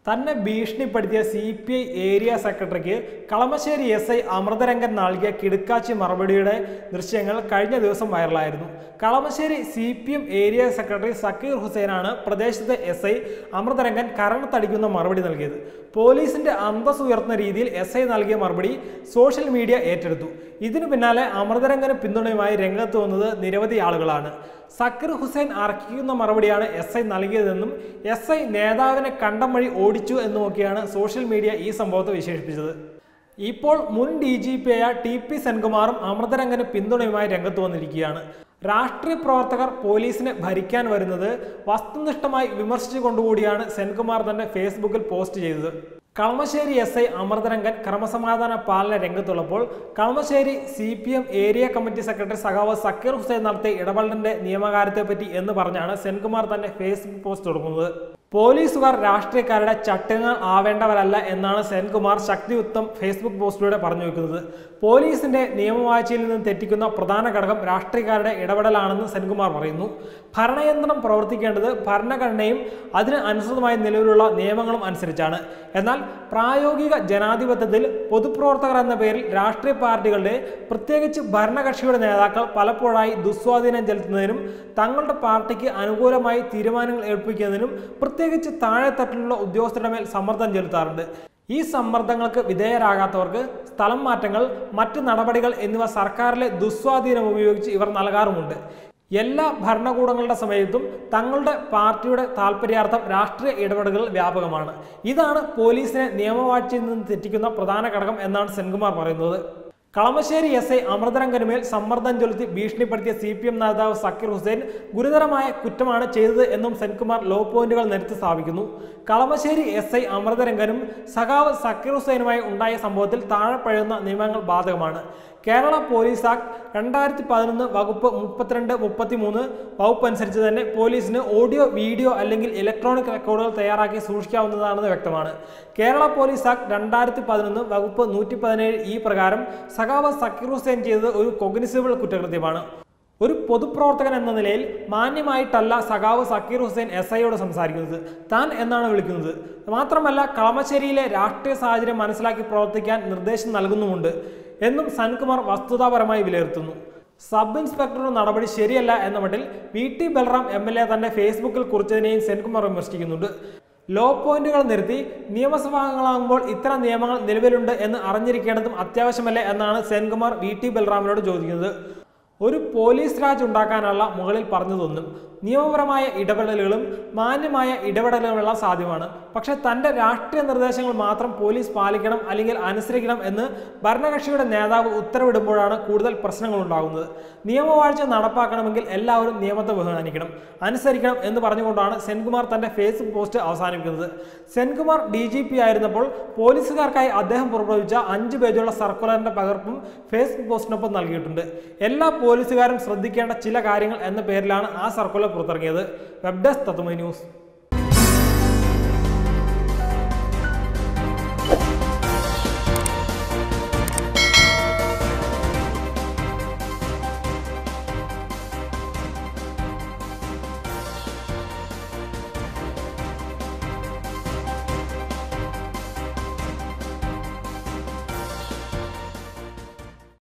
തന്നെ ഭീഷണിപ്പെടുത്തിയ CPI area സെക്രട്ടറിക്ക് Kalamassery SI Amritharangan നൽകിയ കിടുക്കാച്ചി മറുപടിയുടെ ദൃശ്യങ്ങൾ കഴിഞ്ഞ ദിവസം വൈറലായിരുന്നു. Kalamassery CPM area secretary Sakkir ഹുസൈനാണ് പ്രദേശത്തെ SI അമൃതരംഗൻ കരണത്തടിക്കുന്ന മറുപടി നൽകിയത്. പോലീസിന്റെ അന്തസ് ഉയർത്തുന്ന രീതിയിൽ SI നൽകിയ മറുപടി സോഷ്യൽ മീഡിയ ഏറ്റെടുത്തു. ഇതിനു പിന്നാലെ അമൃതരംഗന് പിന്തുണയുമായി രംഗത്ത് വന്നത് നിരവധി ആളുകളാണ്. സക്കീർ ഹുസൈൻ അർഹിക്കുന്ന മറുപടിയാണ് SI നൽകിയതെന്നും SI നേതാവിനെ കണ്ടം വഴി ഓടിച്ചു എന്നുമൊക്കെയാണ് സോഷ്യൽ മീഡിയ ഈ സംഭവത്തെ വിശേഷിപ്പിച്ചത്. ഇപ്പോൾ മുൻ DGP ആയ TP സെൻകുമാറും അമൃതരംഗന് പിന്തുണയുമായി രംഗത്ത് വന്നിരിക്കുകയാണ്. രാഷ്ട്രീയ പ്രവർത്തകർ പോലീസിനെ ഭരിക്കാൻ വരുന്നത് വസ്തുനിഷ്ഠമായി വിമർശിച്ചുകൊണ്ടുകൂടിയാണ് സെൻകുമാർ തന്നെ ഫേസ്ബുക്കിൽ പോസ്റ്റ് ചെയ്തത്. കളമശ്ശേരി SI അമൃതരംഗൻ ക്രമസമാധാന പാലന രംഗത്തുള്ളപ്പോൾ Kalamassery CPM area committee secretary സഖാവ് സക്കീർ ഹുസൈൻ നടത്തിയ ഇടപെടലിന്റെ നിയമകാര്യത്തെപ്പറ്റി എന്ന് പറഞ്ഞാണ് സെൻകുമാർ തന്നെ ഫേസ്ബുക്ക് പോസ്റ്റ് തുടങ്ങുന്നത്. പോലീസുകാർ രാഷ്ട്രീയക്കാരുടെ ചട്ടങ്ങൾ ആവേണ്ടവരല്ല എന്നാണ് സെൻകുമാർ ശക്തിയുക്തം ഫേസ്ബുക്ക് പോസ്റ്റിലൂടെ പറഞ്ഞു വെക്കുന്നത്. പോലീസിന്റെ നിയമവാഴ്ചയിൽ നിന്ന് തെറ്റിക്കുന്ന പ്രധാന ഘടകം രാഷ്ട്രീയക്കാരുടെ ഇടപെടലാണെന്ന് സെൻകുമാർ പറയുന്നു. ഭരണയന്ത്രം പ്രവർത്തിക്കേണ്ടത് ഭരണഘടനയും അതിന് അനുസൃതമായി നിലവിലുള്ള നിയമങ്ങളും അനുസരിച്ചാണ്. എന്നാൽ പ്രായോഗിക ജനാധിപത്യത്തിൽ പൊതുപ്രവർത്തകർ എന്ന പേരിൽ രാഷ്ട്രീയ പാർട്ടികളുടെ പ്രത്യേകിച്ച് ഭരണകക്ഷിയുടെ നേതാക്കൾ പലപ്പോഴായി ദുസ്വാധീനം ചെലുത്തുന്നതിനും തങ്ങളുടെ പാർട്ടിക്ക് അനുകൂലമായി തീരുമാനങ്ങൾ ഏൽപ്പിക്കുന്നതിനും പ്രത്യേകിച്ച് താഴെത്തട്ടിലുള്ള ഉദ്യോഗസ്ഥരുടെ മേൽ സമ്മർദ്ദം ചെലുത്താറുണ്ട്. ഈ സമ്മർദ്ദങ്ങൾക്ക് വിധേയരാകാത്തവർക്ക് സ്ഥലം മാറ്റങ്ങൾ, മറ്റ് നടപടികൾ എന്നിവ സർക്കാരിലെ ദുസ്വാധീനം ഉപയോഗിച്ച് ഇവർ നൽകാറുമുണ്ട്. എല്ലാ ഭരണകൂടങ്ങളുടെ സമയത്തും തങ്ങളുടെ പാർട്ടിയുടെ താൽപര്യാർത്ഥം രാഷ്ട്രീയ ഇടപെടലുകൾ വ്യാപകമാണ്. ഇതാണ് പോലീസിനെ നിയമവാഴ്ചയിൽ നിന്ന് തെറ്റിക്കുന്ന പ്രധാന ഘടകം എന്നാണ് സെൻകുമാർ പറയുന്നത്. കളമശ്ശേരി SI അമൃതരംഗനുമേൽ സമ്മർദ്ദം ചെലുത്തി ഭീഷണിപ്പെടുത്തിയ CPM നേതാവ് സക്കീർ ഹുസൈൻ ഗുരുതരമായ കുറ്റമാണ് ചെയ്തത് എന്നും സെൻകുമാർ ലോ പോയിന്റുകൾ നിരത്തി സ്ഥാപിക്കുന്നു. കളമശ്ശേരി SI അമൃതരംഗനും സഖാവ് സക്കീർ ഹുസൈനുമായി ഉണ്ടായ സംഭവത്തിൽ താഴെ പറയുന്ന നിയമങ്ങൾ ബാധകമാണ്. കേരള പോലീസ് ആക്ട് 2011 വകുപ്പ് 32-33 വകുപ്പ് അനുസരിച്ച് തന്നെ പോലീസിന് ഓഡിയോ, വീഡിയോ അല്ലെങ്കിൽ ഇലക്ട്രോണിക് റെക്കോർഡുകൾ തയ്യാറാക്കി സൂക്ഷിക്കാവുന്നതാണെന്ന് വ്യക്തമാണ്. കേരള പോലീസ് ആക്ട് 2011 വകുപ്പ് 117 പ്രകാരം സഖാവ് സക്കീർ ഹുസൈൻ ചെയ്തത് ഒരു കൊഗ്നിസിബിൾ കുറ്റകൃത്യമാണ്. ഒരു പൊതുപ്രവർത്തകൻ എന്ന നിലയിൽ മാന്യമായിട്ടല്ല സഖാവ് സക്കീർ ഹുസൈൻ SIയോട് സംസാരിക്കുന്നത്, താൻ എന്നാണ് വിളിക്കുന്നത്. മാത്രമല്ല കളമശ്ശേരിയിലെ രാഷ്ട്രീയ സാഹചര്യം മനസ്സിലാക്കി പ്രവർത്തിക്കാൻ നിർദ്ദേശം നൽകുന്നുമുണ്ട് എന്നും സെൻകുമാർ വസ്തുതാപരമായി വിലയിരുത്തുന്നു. സബ് ഇൻസ്പെക്ടറുടെ നടപടി ശരിയല്ല എന്ന മട്ടിൽ VT ബൽറാം MLA തന്റെ ഫേസ്ബുക്കിൽ കുറിച്ചതിനെയും സെൻകുമാർ വിമർശിക്കുന്നുണ്ട്. ലോ പോയിന്റുകൾ നിരത്തി നിയമസഭാംഗങ്ങളാകുമ്പോൾ ഇത്തരം നിയമങ്ങൾ നിലവിലുണ്ട് എന്ന് അറിഞ്ഞിരിക്കേണ്ടതും അത്യാവശ്യമല്ലേ എന്നാണ് സെൻകുമാർ VT ബൽറാമിനോട് ചോദിക്കുന്നത്. ഒരു പോലീസ് രാജ് ഉണ്ടാക്കാനുള്ള മുകളിൽ പറഞ്ഞതൊന്നും നിയമപരമായ ഇടപെടലുകളും മാന്യമായ ഇടപെടലുകളെല്ലാം സാധ്യമാണ്. പക്ഷെ തൻ്റെ രാഷ്ട്രീയ നിർദ്ദേശങ്ങൾ മാത്രം പോലീസ് പാലിക്കണം അല്ലെങ്കിൽ അനുസരിക്കണം എന്ന് ഭരണകക്ഷിയുടെ നേതാവ് ഉത്തരവിടുമ്പോഴാണ് കൂടുതൽ പ്രശ്നങ്ങൾ ഉണ്ടാകുന്നത്. നിയമവാഴ്ച നടപ്പാക്കണമെങ്കിൽ എല്ലാവരും നിയമത്തെ ബഹുമാനിക്കണം, അനുസരിക്കണം എന്ന് പറഞ്ഞുകൊണ്ടാണ് സെൻകുമാർ തൻ്റെ ഫേസ്ബുക്ക് പോസ്റ്റ് അവസാനിപ്പിക്കുന്നത്. സെൻകുമാർ DGP ആയിരുന്നപ്പോൾ പോലീസുകാർക്കായി അദ്ദേഹം പുറപ്പെടുവിച്ച 5 പേജുള്ള സർക്കുലറിന്റെ പകർപ്പും ഫേസ്ബുക്ക് പോസ്റ്റിനൊപ്പം നൽകിയിട്ടുണ്ട്. എല്ലാ പോലീസുകാരും ശ്രദ്ധിക്കേണ്ട ചില കാര്യങ്ങൾ എന്ന പേരിലാണ് ആ സർക്കുലർ പുറത്തിറങ്ങിയത്. വെബ് ഡെസ്ക് തത്തുമൈ ന്യൂസ്.